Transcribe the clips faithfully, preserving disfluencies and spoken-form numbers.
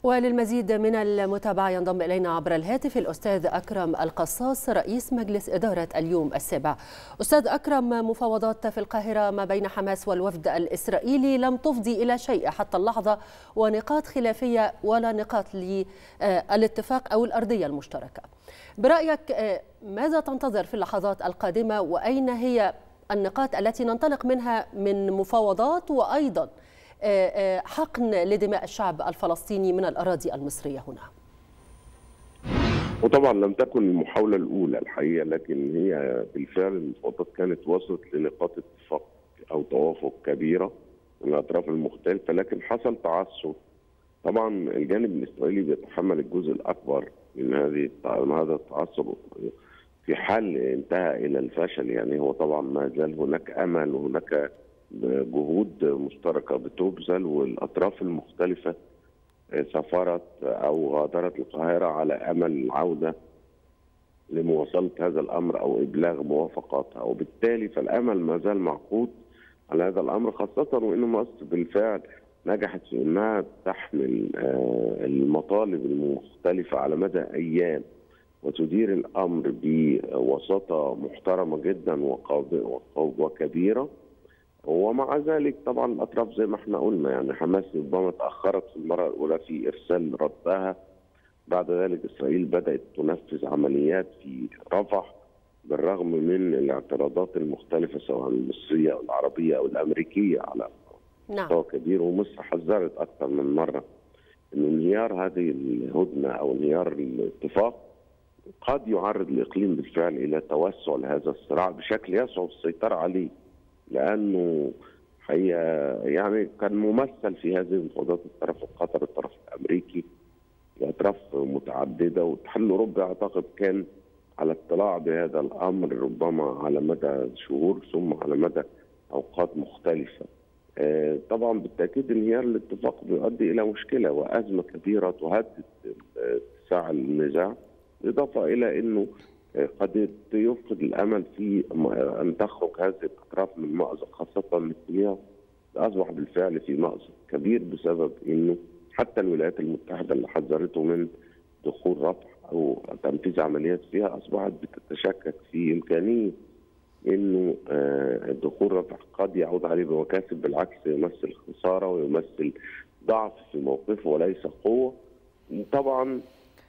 وللمزيد من المتابعة ينضم إلينا عبر الهاتف الأستاذ أكرم القصاص رئيس مجلس إدارة اليوم السابع. أستاذ أكرم، مفاوضات في القاهرة ما بين حماس والوفد الإسرائيلي لم تفضي إلى شيء حتى اللحظة، ونقاط خلافية ولا نقاط للاتفاق أو الأرضية المشتركة. برأيك ماذا تنتظر في اللحظات القادمة، وأين هي النقاط التي ننطلق منها من مفاوضات وأيضا حقن لدماء الشعب الفلسطيني من الأراضي المصرية هنا؟ وطبعا لم تكن المحاولة الأولى الحقيقة، لكن هي بالفعل المفاوضات كانت وصلت لنقاط اتفاق أو توافق كبيرة من الأطراف المختلفة، لكن حصل تعثر. طبعا الجانب الإسرائيلي بيتحمل الجزء الأكبر من هذه هذا التعثر في حال انتهى إلى الفشل. يعني هو طبعا ما زال هناك أمل وهناك جهود مشتركة بتبذل، والأطراف المختلفة سافرت أو غادرت القاهرة على أمل العودة لمواصلة هذا الأمر أو إبلاغ موافقاتها، وبالتالي فالأمل ما زال معقود على هذا الأمر، خاصة وإن مصر بالفعل نجحت في أنها تحمل المطالب المختلفة على مدى أيام وتدير الأمر بوساطة محترمة جدا وكبيرة. ومع ذلك طبعا الاطراف زي ما احنا قلنا، يعني حماس ربما تاخرت في المره الاولى في ارسال ردها، بعد ذلك اسرائيل بدات تنفذ عمليات في رفح بالرغم من الاعتراضات المختلفه سواء المصريه او العربيه او الامريكيه على مستوى كبير، ومصر حذرت اكثر من مره ان انهيار هذه الهدنه او انهيار الاتفاق قد يعرض الاقليم بالفعل الى توسع لهذا الصراع بشكل يصعب السيطره عليه، لانه حقيقه يعني كان ممثل في هذه المفاوضات الطرف القطري، الطرف الامريكي، الاطراف متعدده، والاتحاد الاوروبي اعتقد كان على اطلاع بهذا الامر ربما على مدى شهور ثم على مدى اوقات مختلفه. طبعا بالتاكيد انهيار الاتفاق بيؤدي الى مشكله وازمه كبيره تهدد اتساع النزاع، بالاضافه الى انه قد يفقد الامل في ان تخرج هذه الاطراف من مأزق، خاصه نتنياهو اصبح بالفعل في مأزق كبير بسبب انه حتى الولايات المتحده اللي حذرته من دخول رفح او تنفيذ عمليات فيها اصبحت بتتشكك في امكانيه انه دخول رفح قد يعود عليه بمكاسب، بالعكس يمثل خساره ويمثل ضعف في موقفه وليس قوه. طبعا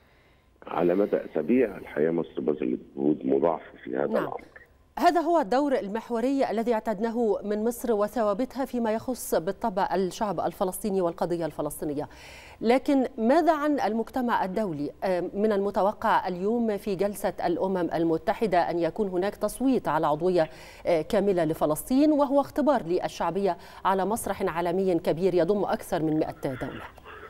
على مدى اسابيع الحقيقه مصر بذلت جهود مضاعفه في هذا نعم. الامر. هذا هو الدور المحوري الذي اعتدناه من مصر وثوابتها فيما يخص بالطبع الشعب الفلسطيني والقضيه الفلسطينيه. لكن ماذا عن المجتمع الدولي؟ من المتوقع اليوم في جلسه الامم المتحده ان يكون هناك تصويت على عضويه كامله لفلسطين، وهو اختبار للشعبيه على مسرح عالمي كبير يضم اكثر من مئة دوله.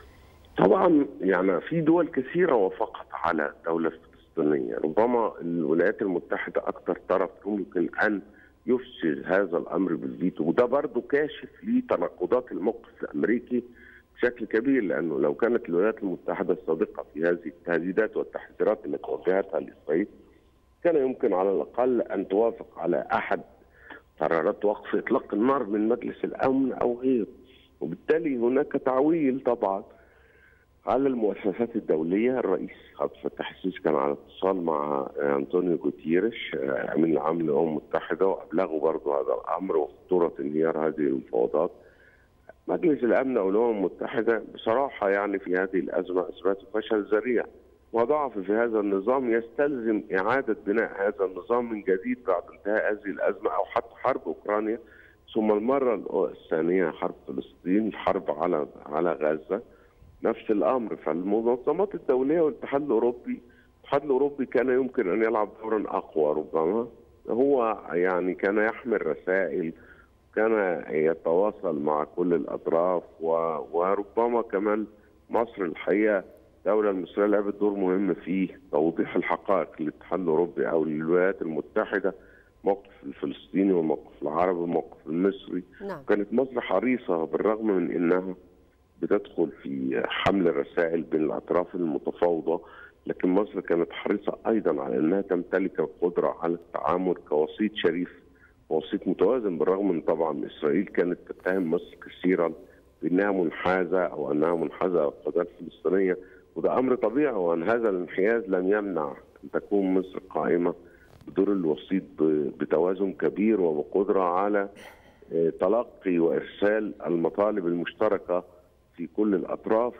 طبعا يعني في دول كثيره وافقت على الدوله الفلسطينيه، ربما الولايات المتحده اكثر طرف يمكن ان يفسد هذا الامر بالفيتو، وده برضه كاشف لتناقضات الموقف الامريكي بشكل كبير، لانه لو كانت الولايات المتحده الصادقه في هذه التهديدات والتحذيرات التي وجهتها لاسرائيل كان يمكن على الاقل ان توافق على احد قرارات وقف اطلاق النار من مجلس الامن او غيره، وبالتالي هناك تعويل طبعا على المؤسسات الدوليه. الرئيس عبد الفتاح السيسي كان على اتصال مع انطونيو جوتيريش امين العام للامم المتحده، وابلغوا برضه هذا الامر وخطوره انهيار هذه المفاوضات. مجلس الامن او الامم المتحده بصراحه يعني في هذه الازمه اثبتوا فشل ذريع وضعف في هذا النظام، يستلزم اعاده بناء هذا النظام من جديد بعد انتهاء هذه الازمه او حتى حرب اوكرانيا، ثم المره الثانيه حرب فلسطين، الحرب على على غزه، نفس الامر. فالمنظمات الدوليه والاتحاد الاوروبي، الاتحاد الاوروبي كان يمكن ان يلعب دورا اقوى، ربما هو يعني كان يحمل رسائل، كان يتواصل مع كل الاطراف، وربما كمان مصر الحقيقه الدوله المصريه لعبت دور مهم في توضيح الحقائق للاتحاد الاوروبي او للولايات المتحده، موقف الفلسطيني والموقف العربي والموقف المصري. نعم. كانت مصر حريصه بالرغم من انها بتدخل في حمل الرسائل بين الاطراف المتفاوضه، لكن مصر كانت حريصه ايضا على انها تمتلك القدره على التعامل كوسيط شريف، وسيط متوازن، بالرغم من طبعا اسرائيل كانت تتهم مصر كثيرا بانها منحازه او انها منحازه للقضيه الفلسطينيه، وده امر طبيعي، وان هذا الانحياز لم يمنع ان تكون مصر قائمه بدور الوسيط بتوازن كبير وبقدره على تلقي وارسال المطالب المشتركه في كل الاطراف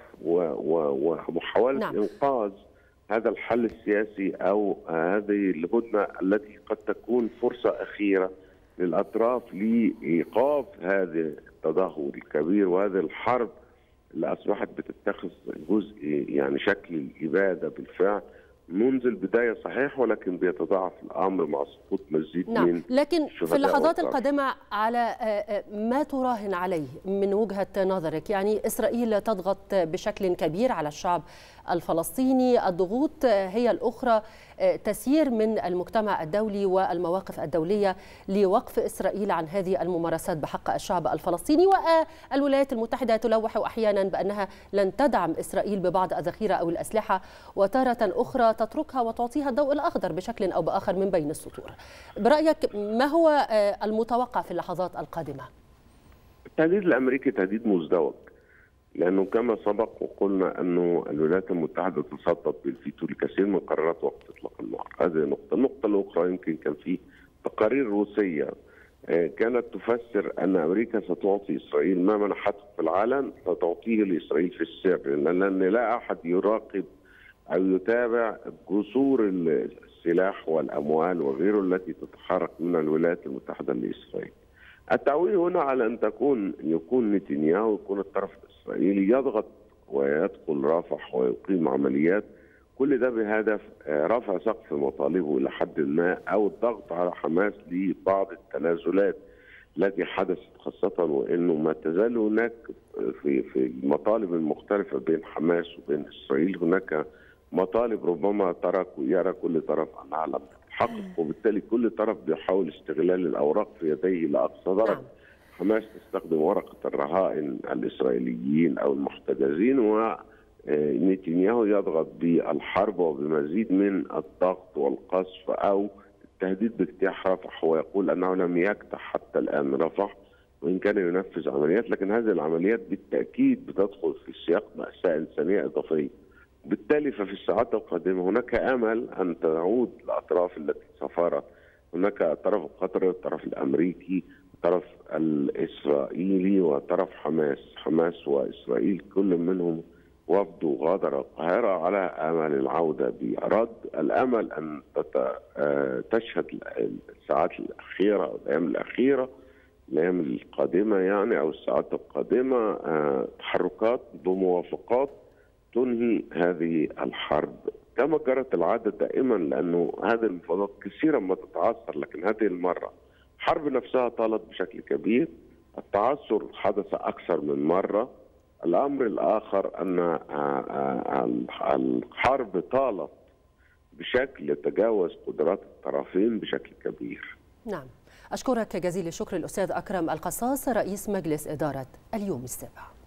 ومحاوله نعم. انقاذ هذا الحل السياسي او هذه الهدنه التي قد تكون فرصه اخيره للاطراف لايقاف هذا التدهور الكبير وهذه الحرب اللي اصبحت بتتخذ جزء يعني شكل الاباده بالفعل منذ البدايه صحيح، ولكن بيتضاعف الامر مع سقوط مزيد نعم. من لكن في اللحظات القادمه على ما تراهن عليه من وجهه نظرك؟ يعني اسرائيل تضغط بشكل كبير على الشعب الفلسطيني، الضغوط هي الاخرى تسير من المجتمع الدولي والمواقف الدوليه لوقف اسرائيل عن هذه الممارسات بحق الشعب الفلسطيني، والولايات المتحده تلوح احيانا بانها لن تدعم اسرائيل ببعض الذخيره او الاسلحه، وتاره اخرى تتركها وتعطيها الضوء الاخضر بشكل او باخر من بين السطور. برايك ما هو المتوقع في اللحظات القادمه؟ التهديد الامريكي تهديد مزدوج، لانه كما سبق وقلنا انه الولايات المتحده تصدت بالفيتو لكثير من قرارات وقف اطلاق النار، هذه نقطه، النقطه الاخرى يمكن كان في تقارير روسيه كانت تفسر ان امريكا ستعطي اسرائيل ما منحته في العلن ستعطيه لاسرائيل في السر، لان لا احد يراقب او يتابع جسور السلاح والاموال وغيره التي تتحرك من الولايات المتحده لاسرائيل. التعويل هنا على ان تكون يكون نتنياهو يكون الطرف الاسرائيلي يضغط ويدخل رفح ويقيم عمليات، كل ده بهدف رفع سقف مطالبه الى حد ما او الضغط على حماس لبعض التنازلات التي حدثت، خاصه وانه ما تزال هناك في في المطالب المختلفه بين حماس وبين اسرائيل هناك مطالب ربما ترى يرى كل طرف انها لم تتحقق، وبالتالي كل طرف بيحاول استغلال الاوراق في يديه لاقصى درجه. حماس تستخدم ورقه الرهائن الاسرائيليين او المحتجزين، ونتنياهو يضغط بالحرب وبمزيد من الضغط والقصف او التهديد باجتياح رفح، ويقول انه لم يجتاح حتى الان رفح وان كان ينفذ عمليات، لكن هذه العمليات بالتاكيد بتدخل في سياق مأساة انسانيه اضافيه. بالتالي ففي الساعات القادمه هناك امل ان تعود الاطراف التي سافرت، هناك الطرف القطري والطرف الامريكي الطرف الاسرائيلي وطرف حماس، حماس واسرائيل كل منهم وفد غادر القاهره على امل العوده برد. الامل ان تشهد الساعات الاخيره او الايام الاخيره الايام القادمه يعني او الساعات القادمه تحركات بموافقات تنهي هذه الحرب كما جرت العاده دائما، لانه هذه المفاوضات كثيرا ما تتعثر، لكن هذه المره الحرب نفسها طالت بشكل كبير، التعثر حدث اكثر من مره. الامر الاخر ان الحرب طالت بشكل يتجاوز قدرات الطرفين بشكل كبير. نعم، اشكرك جزيل الشكر الاستاذ اكرم القصاص رئيس مجلس اداره اليوم السابع.